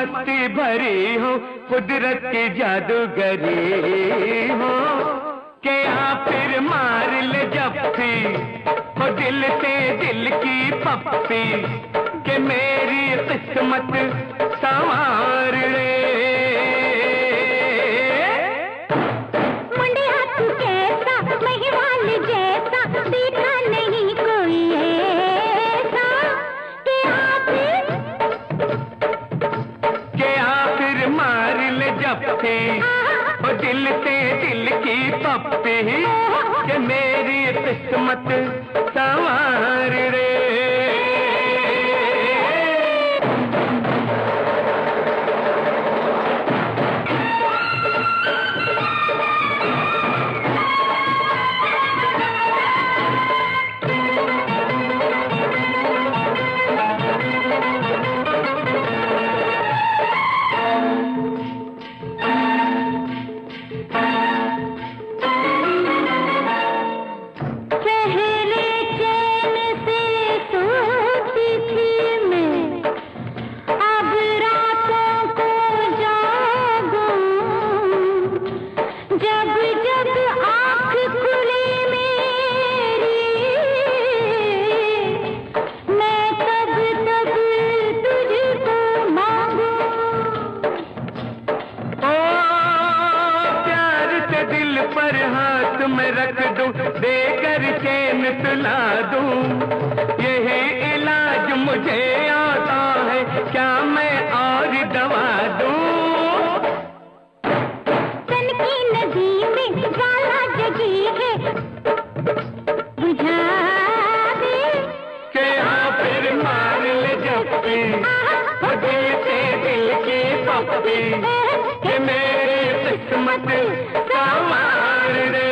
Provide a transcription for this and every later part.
मस्ती भरी हो, कुदरत की जादूगरी हो, के आप फिर मार ले जप्पी हो दिल से दिल की पप्पी, के मेरी किस्मत संवार ले। मुंडिया तू कैसा महिवाल जैसा, देखा नहीं कोई ऐसा, के आप फिर मार ले जप्पी हो दिल से दिल की पप्पी, के मेरी किस्मत संवार रे। देकर चैन सुला दूं, यही इलाज मुझे आता है, क्या मैं और दवा दूं? सन की नदी में ज्वाला जगी है, बुझा दे, के फिर मार ले जप्पी दिल से दिल की पप्पी, के मेरी किस्मत संवार रे।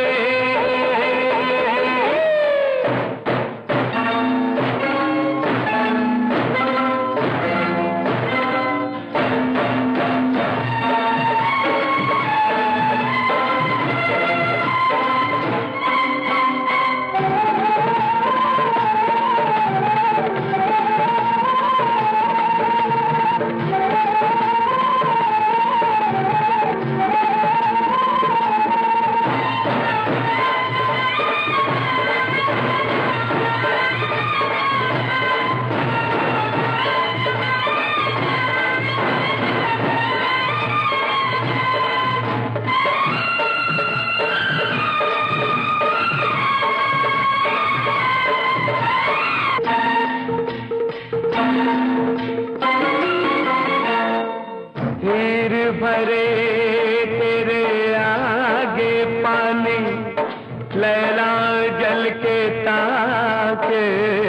भरे तेरे आगे पानी, लैला जल के ताके,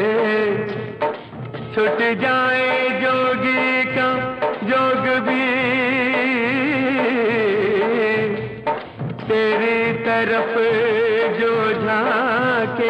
छुट जाए जोगी का जोग भी, तेरी तरफ जो झाके।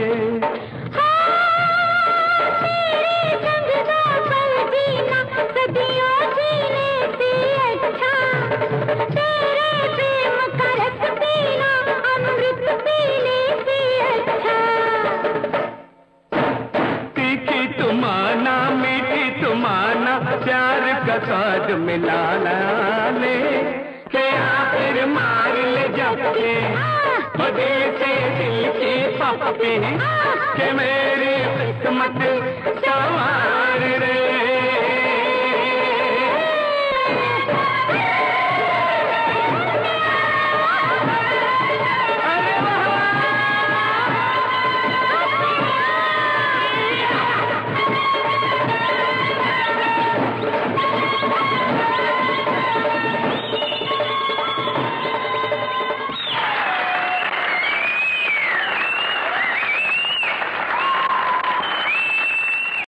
प्यार का स्वाद मिलाना ले, के आखिर मार ले जप्पी हो दिल से दिल की पप्पी, के मेरी किस्मत संवार रे।